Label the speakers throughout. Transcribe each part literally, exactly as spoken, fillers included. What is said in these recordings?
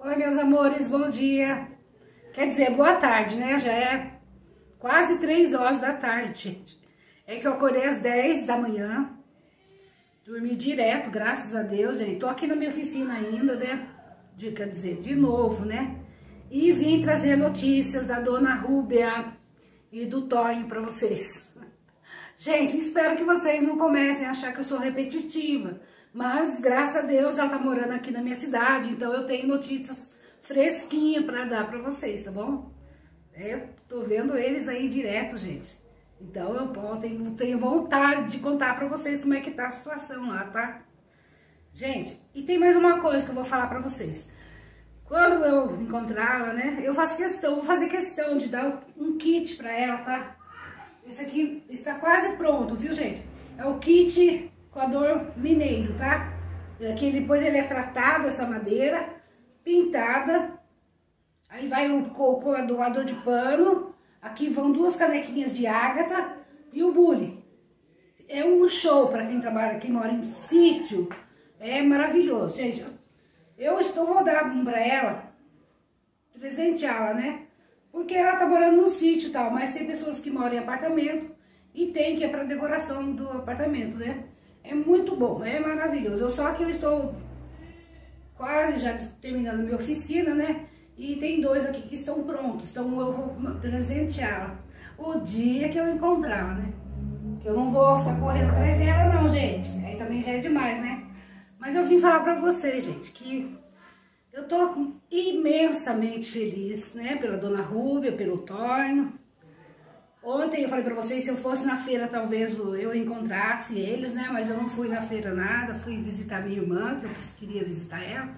Speaker 1: Oi, meus amores, bom dia. Quer dizer, boa tarde, né? Já é quase três horas da tarde, gente. É que eu acordei às dez da manhã, dormi direto, graças a Deus, gente. Tô aqui na minha oficina ainda, né? De, quer dizer, de novo, né? E vim trazer notícias da dona Rúbia e do Tonho pra vocês. Gente, espero que vocês não comecem a achar que eu sou repetitiva. Mas, graças a Deus, ela tá morando aqui na minha cidade, então eu tenho notícias fresquinhas pra dar pra vocês, tá bom? Eu tô vendo eles aí direto, gente. Então eu tenho, tenho vontade de contar pra vocês como é que tá a situação lá, tá? Gente, e tem mais uma coisa que eu vou falar pra vocês. Quando eu encontrá-la, né, eu faço questão, vou fazer questão de dar um kit pra ela, tá? Esse aqui está quase pronto, viu, gente? É o kit coador mineiro, tá? Aqui depois ele é tratado, essa madeira, pintada. Aí vai o coador de pano. Aqui vão duas canequinhas de ágata e o bule. É um show para quem trabalha, quem mora em sítio. É maravilhoso, gente. Eu estou, vou dar um para ela, presenteá-la, né? Porque ela tá morando num sítio e tal, mas tem pessoas que moram em apartamento e tem que ir para decoração do apartamento, né? É muito bom, é maravilhoso. Eu, só que eu estou quase já terminando a minha oficina, né? E tem dois aqui que estão prontos, então eu vou presenteá-la o dia que eu encontrá-la, né? Que eu não vou ficar correndo atrás dela não, gente. Aí também já é demais, né? Mas eu vim falar pra vocês, gente, que eu tô imensamente feliz, né? Pela dona Rúbia, pelo Tonho. Ontem eu falei pra vocês, se eu fosse na feira, talvez eu encontrasse eles, né? Mas eu não fui na feira nada, fui visitar minha irmã, que eu queria visitar ela.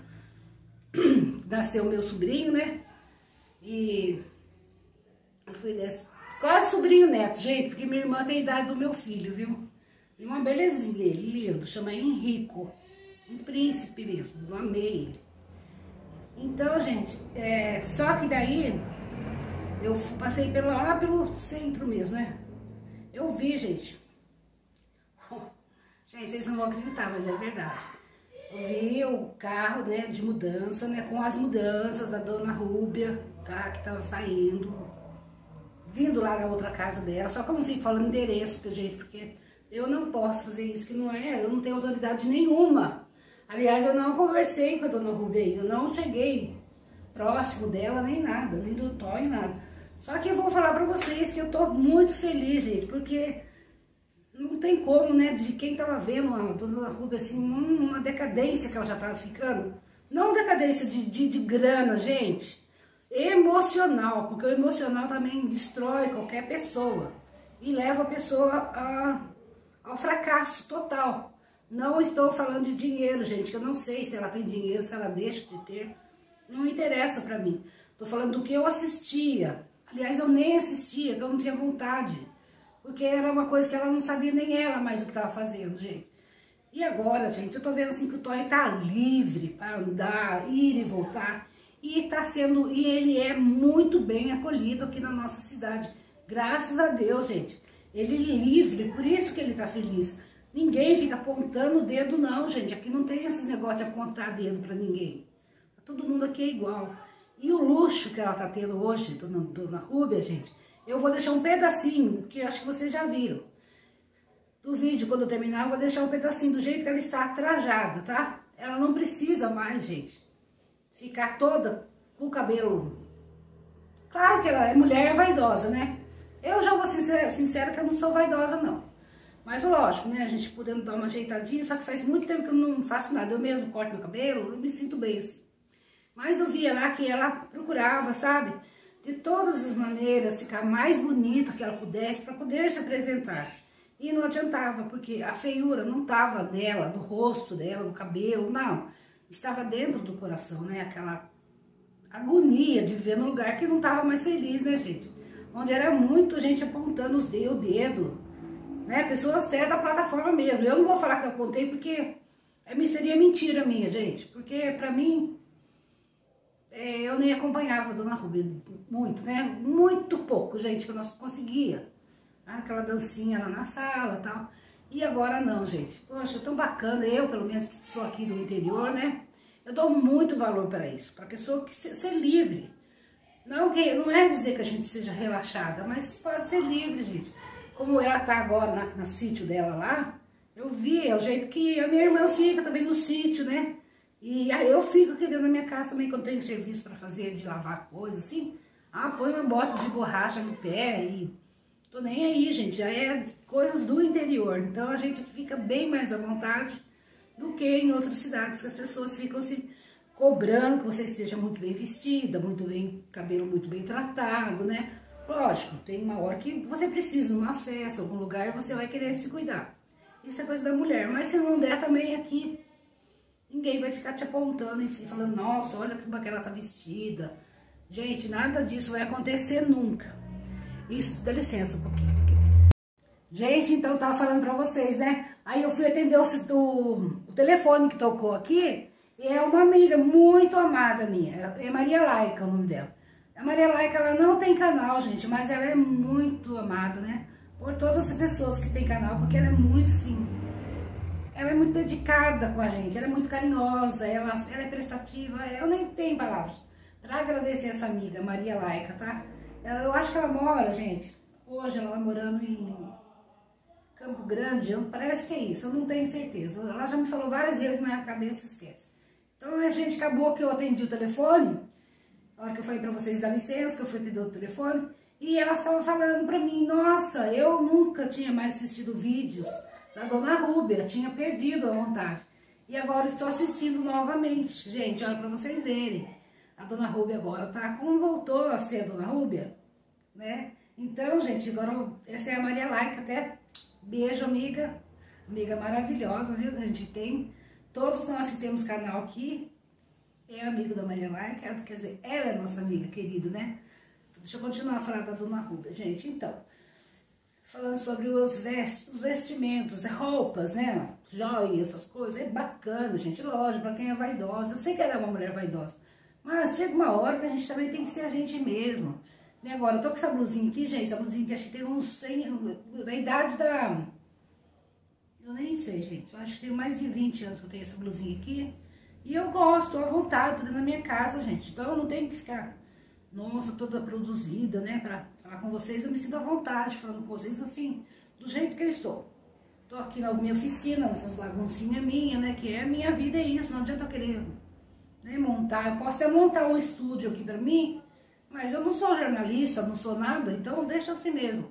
Speaker 1: Nasceu o meu sobrinho, né? E eu fui desse, quase sobrinho neto, gente, porque minha irmã tem a idade do meu filho, viu? E uma belezinha, ele lindo, chama Henrico, um príncipe mesmo, eu amei ele. Então, gente, é, só que daí eu passei pelo, lá pelo centro mesmo, né? Eu vi, gente, gente, vocês não vão acreditar, mas é verdade. Eu vi o carro, né, de mudança, né, com as mudanças da dona Rúbia, tá, que tava saindo, vindo lá da outra casa dela, só que eu não fico falando endereço, gente, porque eu não posso fazer isso, que não é, eu não tenho autoridade nenhuma. Aliás, eu não conversei com a dona Rúbia ainda, eu não cheguei próximo dela, nem nada, nem do Tonho, nada. Só que eu vou falar pra vocês que eu tô muito feliz, gente, porque não tem como, né, de quem tava vendo a dona Rúbia, assim, uma decadência que ela já tava ficando. Não decadência de, de, de grana, gente, emocional, porque o emocional também destrói qualquer pessoa e leva a pessoa a, ao fracasso total. Não estou falando de dinheiro, gente, que eu não sei se ela tem dinheiro, se ela deixa de ter, não interessa pra mim. Tô falando do que eu assistia, aliás, eu nem assistia, que eu não tinha vontade. Porque era uma coisa que ela não sabia nem ela mais o que estava fazendo, gente. E agora, gente, eu tô vendo assim que o Tonho tá livre para andar, ir e voltar. E tá sendo, e ele é muito bem acolhido aqui na nossa cidade. Graças a Deus, gente. Ele é livre, por isso que ele tá feliz. Ninguém fica apontando o dedo, não, gente. Aqui não tem esses negócios de apontar dedo para ninguém. Todo mundo aqui é igual. E o luxo que ela tá tendo hoje, dona, dona Rúbia, gente, eu vou deixar um pedacinho, que eu acho que vocês já viram. Do vídeo, quando eu terminar, eu vou deixar um pedacinho do jeito que ela está trajada, tá? Ela não precisa mais, gente, ficar toda com o cabelo. Claro que ela é mulher vaidosa, né? Eu já vou ser sincera que eu não sou vaidosa, não. Mas lógico, né? A gente podendo dar uma ajeitadinha, só que faz muito tempo que eu não faço nada. Eu mesmo corto meu cabelo, eu me sinto bem assim. Mas eu via lá que ela procurava, sabe? De todas as maneiras, ficar mais bonita que ela pudesse, para poder se apresentar. E não adiantava, porque a feiura não estava nela, no rosto dela, no cabelo, não. Estava dentro do coração, né? Aquela agonia de ver no lugar que não estava mais feliz, né, gente? Onde era muito gente apontando os dedos, o dedo, né? Pessoas até da plataforma mesmo. Eu não vou falar que eu apontei, porque seria mentira minha, gente. Porque, pra mim, É, eu nem acompanhava a dona Rúbia muito, né? Muito pouco, gente, que eu não conseguia. Aquela dancinha lá na sala e tal. E agora não, gente. Poxa, tão bacana. Eu, pelo menos, que sou aqui do interior, né? Eu dou muito valor para isso, para a pessoa que se, ser livre. Não, que, não é dizer que a gente seja relaxada, mas pode ser livre, gente. Como ela tá agora na, no sítio dela lá, eu vi, é o jeito que a minha irmã fica também no sítio, né? E aí eu fico aqui dentro da minha casa também, quando tenho serviço para fazer, de lavar coisa assim. Ah, põe uma bota de borracha no pé e... Tô nem aí, gente, já é coisas do interior. Então a gente fica bem mais à vontade do que em outras cidades, que as pessoas ficam se cobrando que você esteja muito bem vestida, muito bem, cabelo muito bem tratado, né? Lógico, tem uma hora que você precisa de uma festa, algum lugar, você vai querer se cuidar. Isso é coisa da mulher, mas se não der também aqui, ninguém vai ficar te apontando e falando, nossa, olha como ela tá vestida. Gente, nada disso vai acontecer nunca. Isso, dá licença um pouquinho. Gente, então eu tava falando pra vocês, né? Aí eu fui atender o, o, o telefone que tocou aqui, e é uma amiga muito amada minha, é Maria Laica o nome dela. A Maria Laica, ela não tem canal, gente, mas ela é muito amada, né? Por todas as pessoas que tem canal, porque ela é muito, sim, ela é muito dedicada com a gente, ela é muito carinhosa, ela, ela é prestativa, eu nem tenho palavras pra agradecer essa amiga, Maria Laica, tá? Eu acho que ela mora, gente, hoje ela tá morando em Campo Grande, parece que é isso, eu não tenho certeza. Ela já me falou várias vezes, mas a cabeça esquece. Então a gente acabou que eu atendi o telefone, a hora que eu falei pra vocês dar licença, que eu fui atender o telefone, e ela estava falando pra mim, nossa, eu nunca tinha mais assistido vídeos da Dona Rúbia, tinha perdido a vontade. E agora estou assistindo novamente. Gente, olha pra vocês verem. A Dona Rúbia agora tá como voltou a ser a Dona Rúbia, né? Então, gente, agora essa é a Maria Laica, até beijo, amiga, amiga maravilhosa, viu? A gente tem, todos nós que temos canal aqui, é amigo da Maria Laica, quer dizer, ela é nossa amiga querida, né? Deixa eu continuar a falar da Dona Rúbia, gente. Então, falando sobre os, vest, os vestimentos, roupas, né? Joias, essas coisas, é bacana, gente, lógico, pra quem é vaidosa. Eu sei que ela é uma mulher vaidosa, mas chega uma hora que a gente também tem que ser a gente mesmo. E agora, eu tô com essa blusinha aqui, gente, essa blusinha que acho que tem uns cem, da idade da... Eu nem sei, gente, eu acho que tem mais de vinte anos que eu tenho essa blusinha aqui. E eu gosto, tô à vontade, tô dentro da minha casa, gente. Então eu não tenho que ficar, nossa, toda produzida, né, pra falar com vocês. Eu me sinto à vontade, falando com vocês assim, do jeito que eu estou. Tô aqui na minha oficina, nessas baguncinhas minhas, né, que é a minha vida, é isso. Não adianta eu querer, né, montar. Eu posso até montar um estúdio aqui pra mim, mas eu não sou jornalista, não sou nada, então deixa assim mesmo.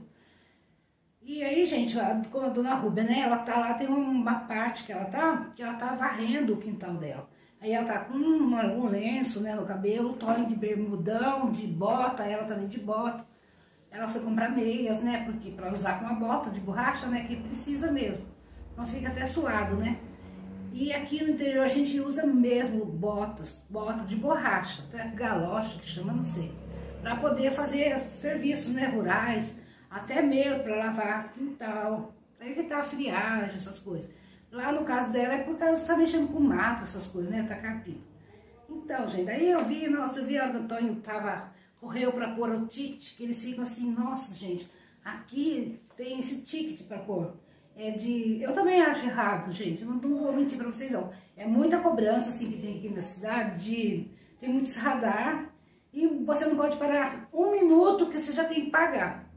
Speaker 1: E aí, gente, como a Dona Rúbia, né, ela tá lá, tem uma parte que ela tá, que ela tá varrendo o quintal dela. Aí ela tá com uma, um lenço, né, no cabelo, Tonho de bermudão, de bota, ela também de bota. Ela foi comprar meias, né, porque pra usar com a bota de borracha, né, que precisa mesmo. Então fica até suado, né. E aqui no interior a gente usa mesmo botas, bota de borracha, até galocha, que chama, não sei. Pra poder fazer serviços, né, rurais, até mesmo pra lavar quintal, pra evitar friagem, essas coisas. Lá no caso dela é por causa que tá mexendo com mato, essas coisas, né? Tá carpino. Então, gente, aí eu vi, nossa, eu vi a hora que o Antônio tava, correu pra pôr o ticket, que eles ficam assim, nossa, gente, aqui tem esse ticket pra pôr. É de, eu também acho errado, gente, eu não, não vou mentir pra vocês, não. É muita cobrança, assim, que tem aqui na cidade, de, tem muitos radar, e você não pode parar um minuto que você já tem que pagar.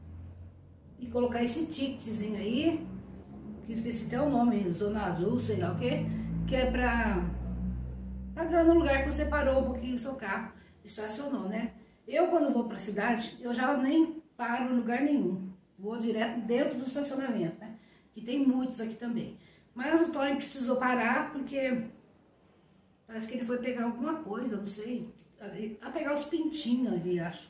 Speaker 1: E colocar esse ticketzinho aí, que esqueci até o nome, Zona Azul, sei lá o que, que é pra pagar no lugar que você parou um pouquinho o seu carro, estacionou, né? Eu, quando vou pra cidade, eu já nem paro em lugar nenhum, vou direto dentro do estacionamento, né? Que tem muitos aqui também. Mas o Tony precisou parar porque parece que ele foi pegar alguma coisa, não sei, a pegar os pintinhos ali, acho.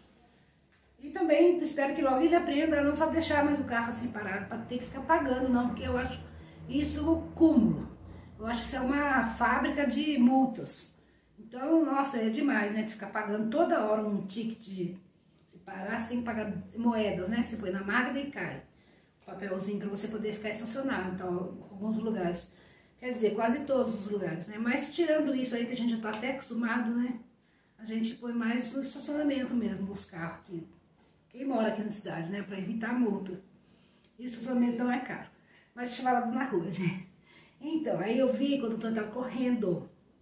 Speaker 1: E também espero que logo ele aprenda a não deixar mais o carro assim parado, para ter que ficar pagando, não, porque eu acho isso o cúmulo. Eu acho que isso é uma fábrica de multas. Então, nossa, é demais, né? De ficar pagando toda hora um ticket de se parar sem pagar moedas, né? Que você põe na máquina e cai. O papelzinho para você poder ficar estacionado, então, em alguns lugares. Quer dizer, quase todos os lugares, né? Mas tirando isso aí, que a gente já tá até acostumado, né? A gente põe mais no estacionamento mesmo, os carros aqui. Quem mora aqui na cidade, né? Pra evitar multa. E estacionamento não é caro. Mas deixa eu falar na rua, gente. Então, aí eu vi quando o Tony tava correndo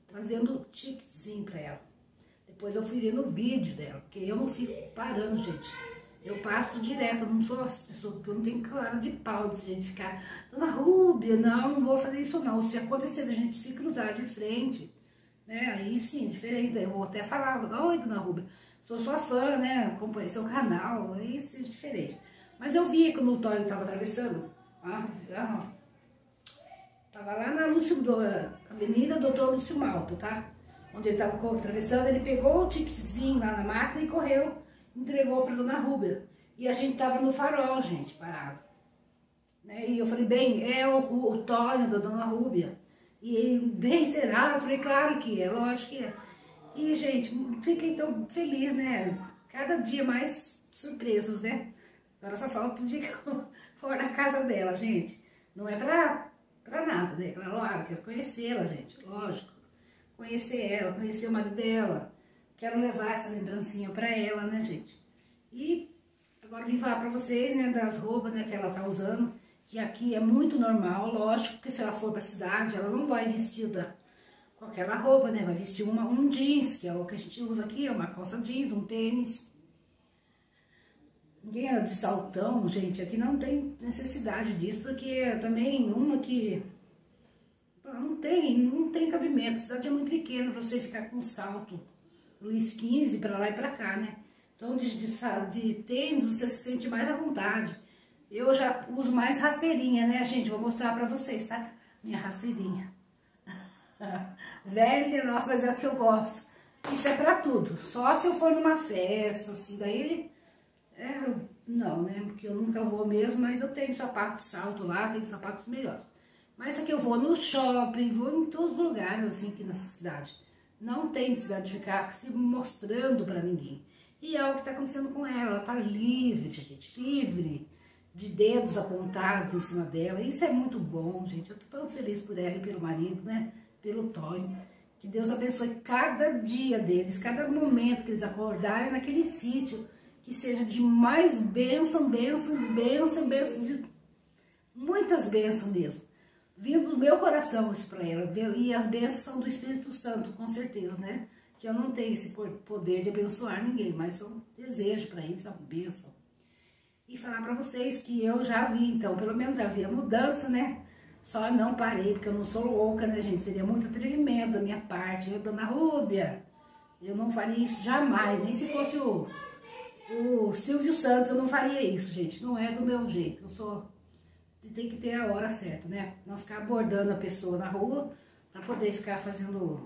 Speaker 1: trazendo ticketzinho pra ela. Depois eu fui vendo o vídeo dela, porque eu não fico parando, gente. Eu passo direto, eu não sou essa pessoa, porque eu não tenho cara de pau de gente ficar, Dona Rúbia, não, não vou fazer isso não. Se acontecer da gente se cruzar de frente, né, aí sim, diferente. Eu vou até falar, oi, Dona Rúbia, sou sua fã, né, acompanhei seu canal, aí sim, diferente. Mas eu vi quando o Tonho tava atravessando, ah, ah, tava lá na Lúcio, Avenida Doutor Lúcio Malta, tá? Onde ele tava atravessando, ele pegou o ticketzinho lá na máquina e correu, entregou para Dona Rúbia. E a gente tava no farol, gente, parado. Né? E eu falei, bem, é o, o Tonho da Dona Rúbia. E ele, bem, será? Eu falei, claro que é, lógico que é. E, gente, fiquei tão feliz, né? Cada dia mais surpresas, né? Agora só falta o dia que eu for na casa dela, gente. Não é pra, pra nada, né? Claro, quero conhecê-la, gente, lógico. Conhecer ela, conhecer o marido dela. Quero levar essa lembrancinha pra ela, né, gente? E agora vim falar pra vocês, né, das roupas, né, que ela tá usando. Que aqui é muito normal, lógico que se ela for pra cidade, ela não vai vestida com aquela roupa, né? Vai vestir uma, um jeans, que é o que a gente usa aqui, é uma calça jeans, um tênis. Ninguém é de saltão, gente, aqui não tem necessidade disso, porque também uma que não tem, não tem cabimento, a cidade é muito pequena pra você ficar com salto Luiz quinze pra lá e pra cá, né? Então de, de, de tênis você se sente mais à vontade. Eu já uso mais rasteirinha, né, gente? Vou mostrar pra vocês, tá? Minha rasteirinha. Velha, nossa, mas é o que eu gosto. Isso é pra tudo, só se eu for numa festa, assim, daí... É, não, né? Porque eu nunca vou mesmo, mas eu tenho sapato de salto lá, tenho sapatos melhores. Mas aqui eu vou no shopping, vou em todos os lugares, assim, aqui nessa cidade. Não tem necessidade de ficar se mostrando pra ninguém. E é o que tá acontecendo com ela, ela tá livre, gente, livre de dedos apontados em cima dela. Isso é muito bom, gente. Eu tô tão feliz por ela e pelo marido, né? Pelo Tonho. Que Deus abençoe cada dia deles, cada momento que eles acordarem naquele sítio. Que seja de mais bênção, bênção, bênção, bênção, de muitas bênçãos mesmo. Vindo do meu coração isso para ela, e as bênçãos são do Espírito Santo, com certeza, né? Que eu não tenho esse poder de abençoar ninguém, mas eu desejo para eles a bênção. E falar para vocês que eu já vi, então, pelo menos já vi a mudança, né? Só não parei, porque eu não sou louca, né, gente? Seria muito atrevimento da minha parte. Eu, Dona Rúbia, eu não faria isso jamais, nem se fosse o... O Silvio Santos, eu não faria isso, gente. Não é do meu jeito. Eu sou... Tem que ter a hora certa, né? Não ficar abordando a pessoa na rua pra poder ficar fazendo...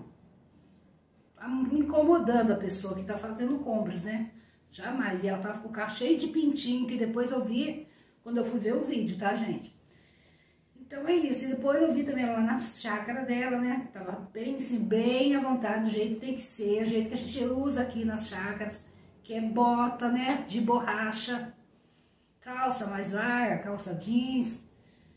Speaker 1: incomodando a pessoa que tá fazendo compras, né? Jamais. E ela tava com o carro cheio de pintinho, que depois eu vi quando eu fui ver o vídeo, tá, gente? Então é isso. E depois eu vi também ela na chácara dela, né? Tava bem, assim, bem à vontade, do jeito que tem que ser, o jeito que a gente usa aqui nas chácaras. Que é bota, né, de borracha, calça mais larga, calça jeans,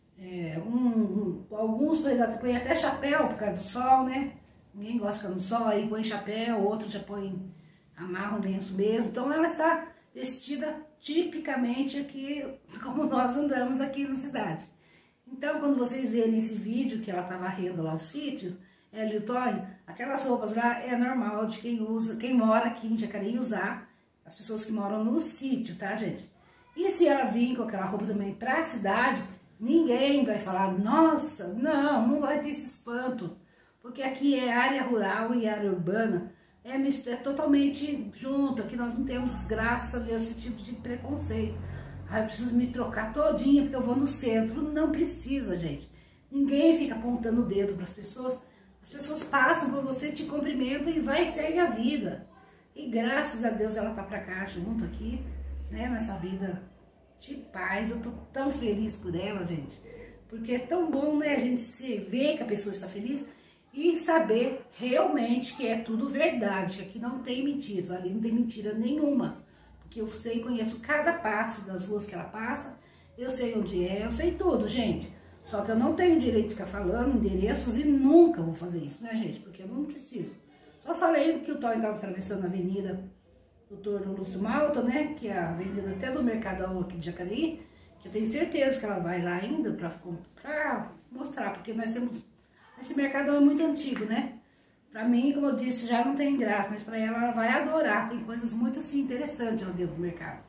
Speaker 1: é, um, um, alguns põem até chapéu por causa do sol, né, ninguém gosta de ficar no sol, aí põe chapéu, outros já põem, amarram lenço mesmo, então ela está vestida tipicamente aqui, como nós andamos aqui na cidade. Então quando vocês verem esse vídeo que ela tá varrendo lá o sítio, ela e o Tonho, aquelas roupas lá é normal de quem usa, quem mora aqui em Jacareí usar, as pessoas que moram no sítio, tá, gente? E se ela vir com aquela roupa também pra cidade, ninguém vai falar, nossa, não, não vai ter esse espanto. Porque aqui é área rural e área urbana, é, é totalmente junto. Aqui nós não temos, graças a Deus, esse tipo de preconceito. Ah, eu preciso me trocar todinha porque eu vou no centro. Não precisa, gente. Ninguém fica apontando o dedo para as pessoas. As pessoas passam por você, te cumprimentam e vai e segue a vida. E graças a Deus ela tá pra cá junto aqui, né, nessa vida de paz. Eu tô tão feliz por ela, gente, porque é tão bom, né, a gente se ver que a pessoa está feliz e saber realmente que é tudo verdade, que aqui não tem mentiras, ali não tem mentira nenhuma, porque eu sei, conheço cada passo das ruas que ela passa, eu sei onde é, eu sei tudo, gente. Só que eu não tenho direito de ficar falando endereços e nunca vou fazer isso, né, gente, porque eu não preciso. Eu falei que o Tonho estava atravessando a avenida Doutor Lúcio Malta, né? Que é a avenida até do Mercadão aqui de Jacareí. Que eu tenho certeza que ela vai lá ainda para mostrar, porque nós temos... Esse Mercadão é muito antigo, né? Pra mim, como eu disse, já não tem graça, mas pra ela, ela vai adorar. Tem coisas muito assim interessantes lá dentro do mercado.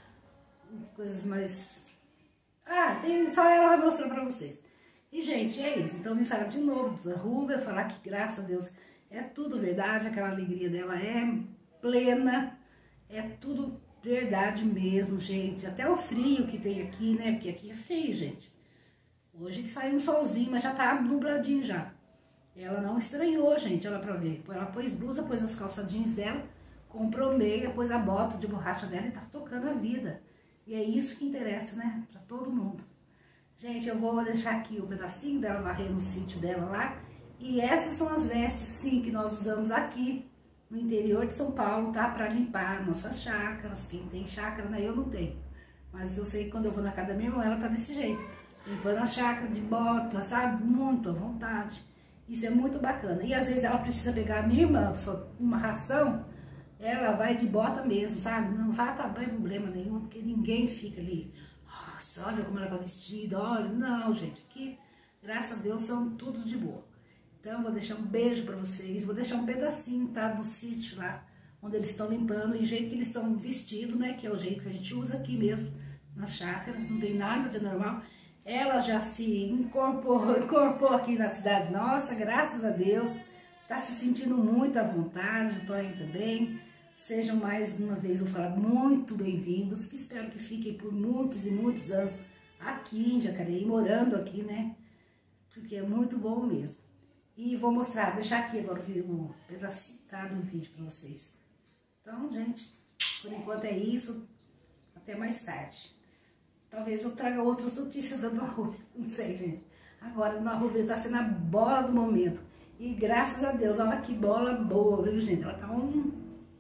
Speaker 1: Coisas mais... Ah, tem... só ela vai mostrar pra vocês. E, gente, é isso. Então, eu vim falar de novo da Rúbia, falar que, graças a Deus, é tudo verdade. Aquela alegria dela é plena. É tudo verdade mesmo, gente. Até o frio que tem aqui, né? Porque aqui é frio, gente. Hoje que saiu um solzinho, mas já tá nubladinho já. Ela não estranhou, gente, olha pra ver. Ela pôs blusa, pôs as calças jeans dela, comprou meia, pôs a bota de borracha dela e tá tocando a vida. E é isso que interessa, né? Pra todo mundo. Gente, eu vou deixar aqui o pedacinho dela varrer no sítio dela lá. E essas são as vestes, sim, que nós usamos aqui no interior de São Paulo, tá? Pra limpar nossas chácaras. Quem tem chácara, né? Eu não tenho. Mas eu sei que quando eu vou na casa da minha irmã, ela tá desse jeito. Limpando a chácara de bota, sabe? Muito à vontade. Isso é muito bacana. E às vezes ela precisa pegar a minha irmã, uma ração, ela vai de bota mesmo, sabe? Não vai dar problema nenhum, porque ninguém fica ali. Nossa, olha como ela tá vestida, olha. Não, gente, aqui, graças a Deus, são tudo de boa. Então, eu vou deixar um beijo pra vocês. Vou deixar um pedacinho, tá? Do sítio lá, onde eles estão limpando. E o jeito que eles estão vestidos, né? Que é o jeito que a gente usa aqui mesmo, nas chácaras. Não tem nada de normal. Ela já se incorporou, incorporou aqui na cidade nossa, graças a Deus. Tá se sentindo muito à vontade, o Tonho também. Sejam mais uma vez, vou falar, muito bem-vindos. Que espero que fiquem por muitos e muitos anos aqui em Jacareí, morando aqui, né? Porque é muito bom mesmo. E vou mostrar, deixar aqui agora um pedacinho, tá, do vídeo pra vocês. Então, gente, por enquanto é isso. Até mais tarde. Talvez eu traga outras notícias da Dona Rúbia, não sei, gente. Agora, a Dona Rúbia tá sendo a bola do momento. E graças a Deus, olha que bola boa, viu, gente? Ela tá um,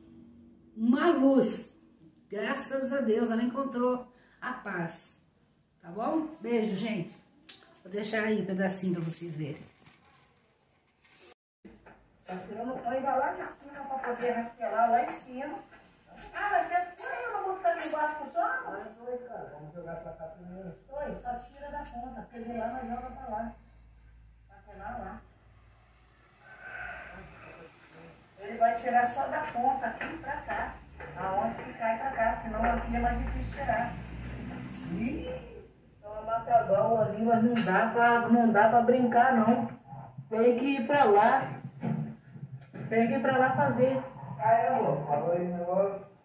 Speaker 1: uma luz. Graças a Deus, ela encontrou a paz. Tá bom? Beijo, gente. Vou deixar aí um pedacinho pra vocês verem. Tá tirando o pão e vai lá de cima pra poder rastelar lá em cima. Ah, mas você foi, eu não vou ficar aqui embaixo pro chão? Mas foi, cara. Vamos jogar pra cá primeiro. Foi, só tira da ponta, porque de lá nós joga pra lá. Pra lá, lá. Ele vai tirar só da ponta aqui pra cá. Aonde que cai pra cá, senão aqui é mais difícil tirar. Ih, é uma matagal ali, mas não dá pra, não dá pra brincar, não. Tem que ir pra lá. Tem que ir pra lá fazer.
Speaker 2: Ah, é, amor, falou aí o negócio.